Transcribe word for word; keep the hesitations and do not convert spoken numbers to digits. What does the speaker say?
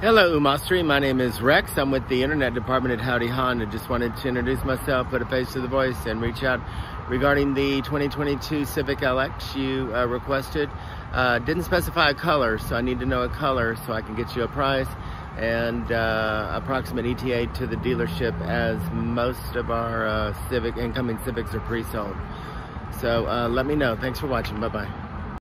Hello, Umastri. My name is Rex. I'm with the Internet Department at Howdy Honda. Just wanted to introduce myself, put a face to the voice, and reach out regarding the twenty twenty-two Civic L X you uh, requested. Uh, didn't specify a color, so I need to know a color so I can get you a price and uh, approximate E T A to the dealership, as most of our uh, Civic incoming Civics are pre-sold. So uh, let me know. Thanks for watching. Bye-bye.